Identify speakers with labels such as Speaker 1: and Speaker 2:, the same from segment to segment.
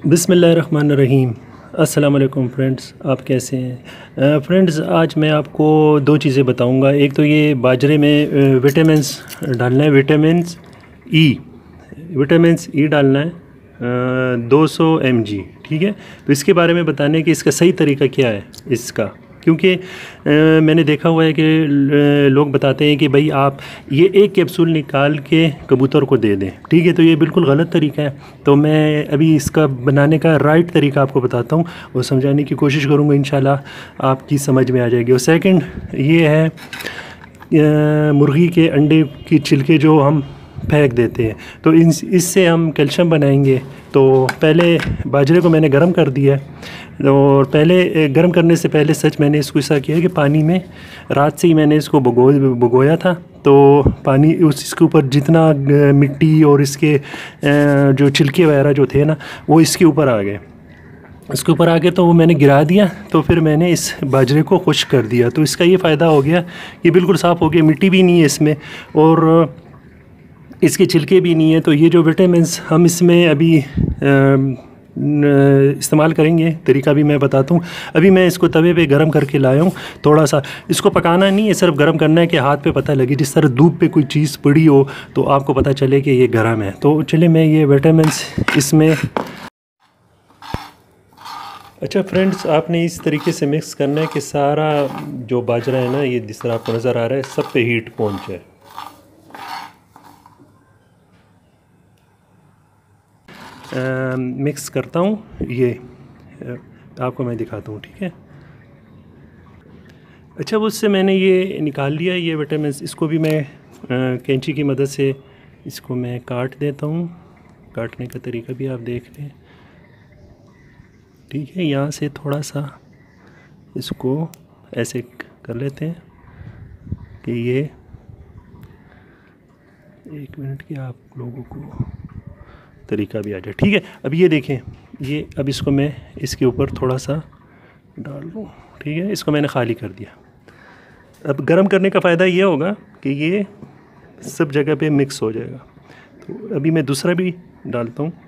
Speaker 1: बिस्मिल्लाहिर्रहमानिर्रहीम। अस्सलाम वालेकुम फ्रेंड्स, आप कैसे हैं? फ्रेंड्स, आज मैं आपको दो चीज़ें बताऊंगा। एक तो ये बाजरे में विटामिन्स डालना है, विटामिन्स ई डालना है 200 mg, ठीक है। तो इसके बारे में बताने कि इसका सही तरीका क्या है इसका, क्योंकि मैंने देखा हुआ है कि लोग बताते हैं कि भाई आप ये एक कैप्सूल निकाल के कबूतर को दे दें, ठीक है। तो ये बिल्कुल गलत तरीका है। तो मैं अभी इसका बनाने का राइट तरीका आपको बताता हूँ और समझाने की कोशिश करूँगा, इंशाल्लाह आपकी समझ में आ जाएगी। और सेकंड ये है मुर्गी के अंडे की छिलके जो हम फेंक देते हैं, तो इससे हम कैल्शियम बनाएंगे। तो पहले बाजरे को मैंने गर्म कर दिया है, और पहले गर्म करने से पहले सच मैंने इसको ऐसा किया कि पानी में रात से ही मैंने इसको भिगोया था। तो पानी इसके ऊपर जितना मिट्टी और इसके जो छिलके वगैरह जो थे ना, वो इसके ऊपर आ गए। इसके ऊपर आके तो वो मैंने गिरा दिया। तो फिर मैंने इस बाजरे को खुश्क कर दिया। तो इसका ये फ़ायदा हो गया, ये बिल्कुल साफ़ हो गया, मिट्टी भी नहीं है इसमें और इसके छिलके भी नहीं है। तो ये जो विटामिन्स हम इसमें अभी इस्तेमाल करेंगे, तरीका भी मैं बताता हूँ। अभी मैं इसको तवे पे गरम करके लाया हूँ। थोड़ा सा इसको पकाना नहीं है, सिर्फ गरम करना है कि हाथ पे पता लगे, जिस तरह धूप पे कोई चीज़ पड़ी हो तो आपको पता चले कि ये गरम है। तो चलिए मैं ये विटामिन्स इसमें। अच्छा फ्रेंड्स, आपने इस तरीके से मिक्स करना है कि सारा जो बाजरा है ना, ये जिस तरह आपको नज़र आ रहा है, सब पे हीट पहुँचे। मिक्स करता हूँ, ये आपको मैं दिखाता हूँ, ठीक है। अच्छा, उससे मैंने ये निकाल लिया ये विटामिन्स। इसको भी मैं कैंची की मदद से इसको मैं काट देता हूँ। काटने का तरीका भी आप देख लें, ठीक है। यहाँ से थोड़ा सा इसको ऐसे कर लेते हैं कि ये 1 मिनट की आप लोगों को तरीका भी आ जाए, ठीक है। अब ये देखें, ये अब इसको मैं इसके ऊपर थोड़ा सा डाल दूँ, ठीक है। इसको मैंने खाली कर दिया। अब गरम करने का फ़ायदा ये होगा कि ये सब जगह पे मिक्स हो जाएगा। तो अभी मैं दूसरा भी डालता हूँ।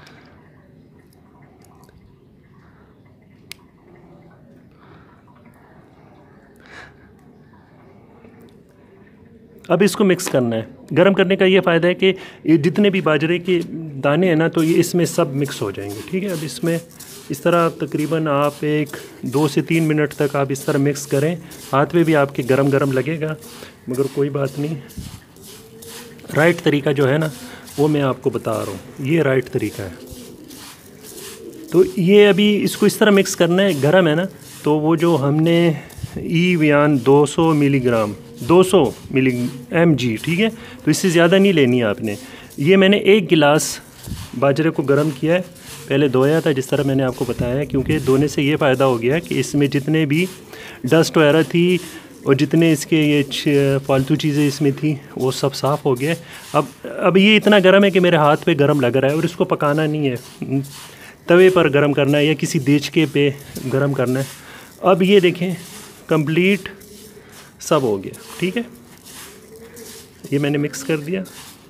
Speaker 1: अब इसको मिक्स करना है। गरम करने का ये फ़ायदा है कि ये जितने भी बाजरे के दाने हैं ना, तो ये इसमें सब मिक्स हो जाएंगे, ठीक है। अब इसमें इस तरह तकरीबन आप 2 से 3 मिनट तक आप इस तरह मिक्स करें। हाथ में भी आपके गरम गरम लगेगा, मगर कोई बात नहीं। राइट तरीका जो है ना, वो मैं आपको बता रहा हूँ, ये राइट तरीका है। तो ये अभी इसको इस तरह मिक्स करना है, गरम है ना। तो वो जो हमने ई-वियान 200 मिलीग्राम 200 मिली mg, ठीक है। तो इससे ज़्यादा नहीं लेनी है आपने। ये मैंने 1 गिलास बाजरे को गर्म किया है, पहले धोया था जिस तरह मैंने आपको बताया, क्योंकि धोने से ये फ़ायदा हो गया कि इसमें जितने भी डस्ट वगैरह थी और जितने इसके ये फालतू चीज़ें इसमें थी, वो सब साफ़ हो गया। अब ये इतना गर्म है कि मेरे हाथ पे गर्म लग रहा है, और इसको पकाना नहीं है, तवे पर गर्म करना है या किसी देचके पे गर्म करना है। अब ये देखें, कंप्लीट सब हो गया, ठीक है। ये मैंने मिक्स कर दिया।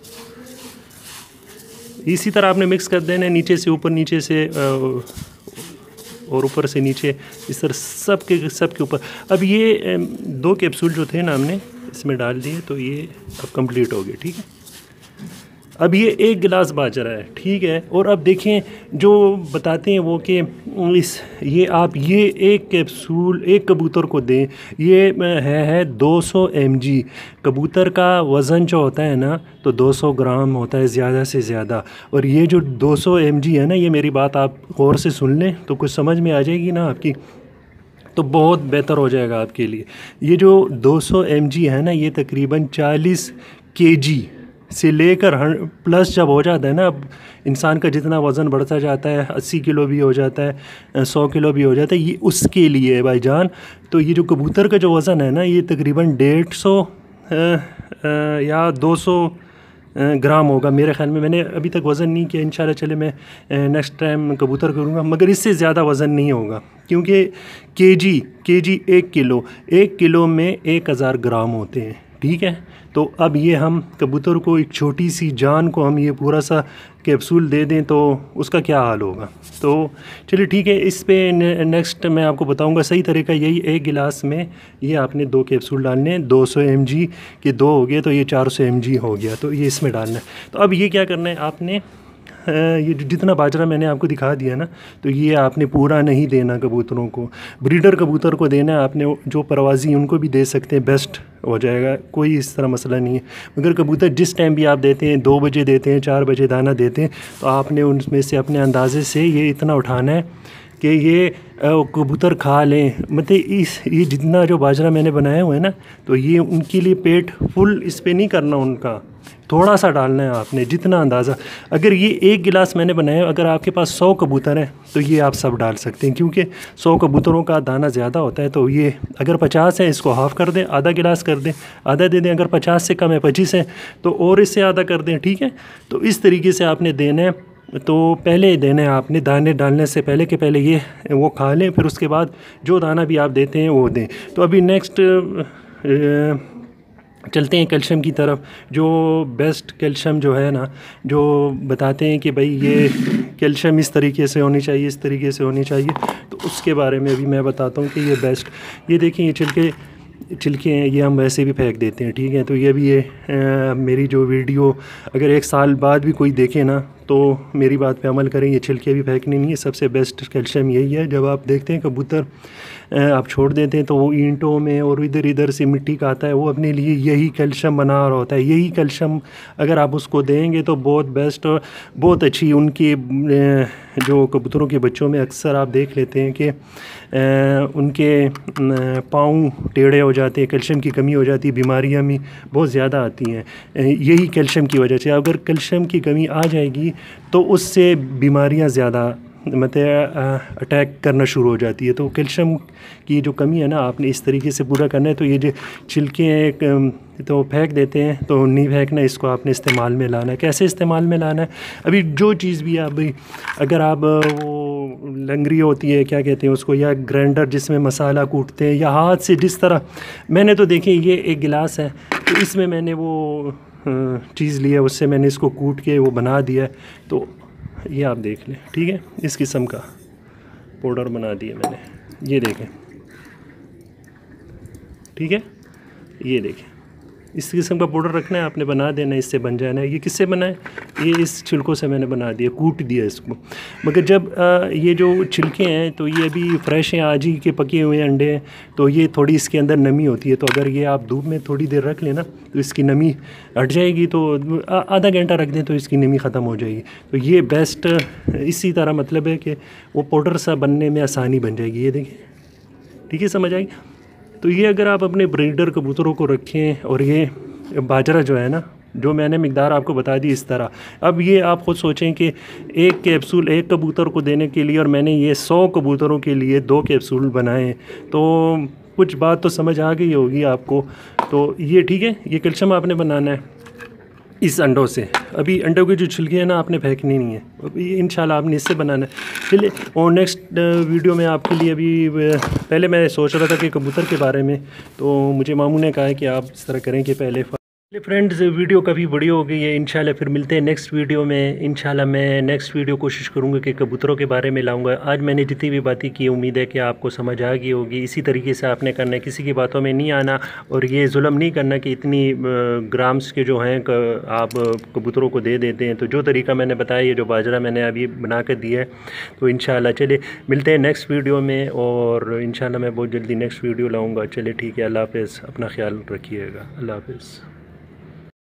Speaker 1: इसी तरह आपने मिक्स कर देना है, नीचे से ऊपर, नीचे से और ऊपर से नीचे, इस तरह सब के ऊपर। अब ये 2 कैप्सूल जो थे ना, हमने इसमें डाल दिए, तो ये अब कंप्लीट हो गए, ठीक है। अब ये 1 गिलास बाजरा है, ठीक है। और अब देखें, जो बताते हैं वो कि ये एक कैप्सूल एक कबूतर को दें, ये है 200 mg। कबूतर का वज़न जो होता है ना, तो 200 ग्राम होता है ज़्यादा से ज़्यादा। और ये जो 200 mg है ना, ये मेरी बात आप गौर से सुन लें तो कुछ समझ में आ जाएगी ना आपकी, तो बहुत बेहतर हो जाएगा आपके लिए। ये जो 200 mg है ना, ये तकरीबन 40 kg से लेकर प्लस जब हो जाता है ना, अब इंसान का जितना वज़न बढ़ता जाता है, 80 किलो भी हो जाता है, 100 किलो भी हो जाता है, ये उसके लिए है भाईजान। तो ये जो कबूतर का जो वज़न है ना, ये तकरीबन 150 या 200 ग्राम होगा मेरे ख़्याल में। मैंने अभी तक वज़न नहीं किया, इंशाल्लाह चले मैं नेक्स्ट टाइम कबूतर करूँगा, मगर इससे ज़्यादा वज़न नहीं होगा, क्योंकि केजी 1 किलो में 1000 ग्राम होते हैं, ठीक है। तो अब ये हम कबूतर को एक छोटी सी जान को हम ये पूरा सा कैप्सूल दे दें तो उसका क्या हाल होगा। तो चलिए ठीक है, इस पे नेक्स्ट मैं आपको बताऊंगा सही तरीका। यही एक गिलास में ये आपने 2 कैप्सूल डालने हैं, 200 mg के 2 हो गए तो ये 400 mg हो गया, तो ये इसमें डालना है। तो अब ये क्या करना है आपने, ये जितना बाजरा मैंने आपको दिखा दिया ना, तो ये आपने पूरा नहीं देना कबूतरों को, ब्रीडर कबूतर को देना है आपने। जो परवाज़ी उनको भी दे सकते हैं, बेस्ट हो जाएगा, कोई इस तरह मसला नहीं है। मगर कबूतर जिस टाइम भी आप देते हैं, 2 बजे देते हैं, 4 बजे दाना देते हैं, तो आपने उनमें से अपने अंदाजे से ये इतना उठाना है कि ये कबूतर खा लें। मतलब ये जितना जो बाजरा मैंने बनाया हुआ है ना, तो ये उनके लिए पेट फुल इस पर नहीं करना, उनका थोड़ा सा डालना है आपने, जितना अंदाज़ा। अगर ये 1 गिलास मैंने बनाया, अगर आपके पास 100 कबूतर हैं तो ये आप सब डाल सकते हैं, क्योंकि 100 कबूतरों का दाना ज़्यादा होता है। तो ये अगर 50 है, इसको हाफ़ कर दें, आधा गिलास कर दें, आधा दे दें। अगर 50 से कम है, 25 है, तो और इससे आधा कर दें, ठीक है। तो इस तरीके से आपने देना है। तो पहले देना है आपने, दाने डालने से पहले के पहले ये वो खा लें, फिर उसके बाद जो दाना भी आप देते हैं वो दें। तो अभी नेक्स्ट चलते हैं कैल्शियम की तरफ। जो बेस्ट कैल्शियम जो है ना, जो बताते हैं कि भाई ये कैल्शियम इस तरीके से होनी चाहिए, इस तरीके से होनी चाहिए, तो उसके बारे में भी मैं बताता हूँ कि ये बेस्ट। ये देखिए, ये छिलके हैं, ये हम वैसे भी फेंक देते हैं, ठीक है। तो ये भी ये मेरी जो वीडियो अगर 1 साल बाद भी कोई देखे ना, तो मेरी बात पे अमल करें, ये छिलके भी फेंकने नहीं है। सबसे बेस्ट कैल्शियम यही है। जब आप देखते हैं कबूतर आप छोड़ देते हैं तो वो ईंटों में और इधर इधर से मिट्टी का आता है, वो अपने लिए यही कैल्शियम बना रहा होता है। यही कैल्शियम अगर आप उसको देंगे तो बहुत बेस्ट और बहुत अच्छी उनकी जो कबूतरों के बच्चों में अक्सर आप देख लेते हैं कि उनके पाँव टेढ़े हो जाते हैं, कैल्शियम की कमी हो जाती है, बीमारियां भी बहुत ज़्यादा आती हैं यही कैल्शियम की वजह से। अगर कैल्शियम की कमी आ जाएगी तो उससे बीमारियां ज़्यादा मतलब अटैक करना शुरू हो जाती है। तो कैल्शियम की जो कमी है ना, आपने इस तरीके से पूरा करना है। तो ये जो छिलके हैं तो फेंक देते हैं, तो नहीं फेंकना, इसको आपने इस्तेमाल में लाना है। कैसे इस्तेमाल में लाना है, अभी जो चीज़ भी आप अगर आप वो लंगरी होती है, क्या कहते हैं उसको, या ग्राइंडर जिसमें मसाला कूटते हैं, या हाथ से जिस तरह, मैंने तो देखिए ये 1 गिलास है, तो इसमें मैंने वो चीज़ लिया, उससे मैंने इसको कूट के वो बना दिया है। तो ये आप देख लें, ठीक है, इस किस्म का पाउडर बना दिया मैंने, ये देखें, ठीक है, ये देखें, इस किस्म का पाउडर रखना है आपने, बना देना, इससे बन जाना है। ये किससे बना है, ये इस छिलकों से मैंने बना दिया, कूट दिया इसको। मगर जब ये जो छिलके हैं तो ये अभी फ्रेश हैं, आज ही के पके हुए अंडे हैं, तो ये थोड़ी इसके अंदर नमी होती है। तो अगर ये आप धूप में थोड़ी देर रख लेना तो इसकी नमी हट जाएगी। तो आधा घंटा रख दें तो इसकी नमी ख़त्म हो जाएगी। तो ये बेस्ट इसी तरह मतलब है कि वो पाउडर सा बनने में आसानी बन जाएगी। ये देखिए, ठीक है, समझ आएगी। तो ये अगर आप अपने ब्रीडर कबूतरों को रखें, और ये बाजरा जो है ना, जो मैंने मिकदार आपको बता दी इस तरह, अब ये आप ख़ुद सोचें कि 1 कैप्सूल 1 कबूतर को देने के लिए, और मैंने ये 100 कबूतरों के लिए 2 कैप्सूल बनाए, तो कुछ बात तो समझ आ गई होगी आपको। तो ये ठीक है, ये कैल्शियम आपने बनाना है इस अंडों से। अभी अंडों के जो छिलके हैं ना, आपने फेंकनी नहीं है, अभी इंशाल्लाह आपने इससे बनाना है। चलिए, और नेक्स्ट वीडियो में आपके लिए, अभी पहले मैं सोच रहा था कि कबूतर के बारे में, तो मुझे मामू ने कहा है कि आप इस तरह करें कि पहले फ्रेंड्स वीडियो काफ़ी बड़ी हो गई है। इंशाल्लाह फिर मिलते हैं नेक्स्ट वीडियो में। इंशाल्लाह मैं नेक्स्ट वीडियो कोशिश करूँगा कि कबूतरों के बारे में लाऊंगा। आज मैंने जितनी भी बातें की, उम्मीद है कि आपको समझ आ गई होगी। इसी तरीके से आपने करना है, किसी की बातों में नहीं आना, और ये जुल्म नहीं करना कि इतनी ग्राम्स के जो हैं आप कबूतरों को दे देते हैं। तो जो तरीका मैंने बताया, ये जो बाजरा मैंने अभी बना कर दिया है, तो इंशाल्लाह चलिए मिलते हैं नेक्स्ट वीडियो में, और इंशाल्लाह मैं बहुत जल्दी नेक्स्ट वीडियो लाऊँगा। चलिए ठीक है, अल्लाह हाफ़िज़, अपना ख्याल रखिएगा, अल्लाह हाफ़िज़।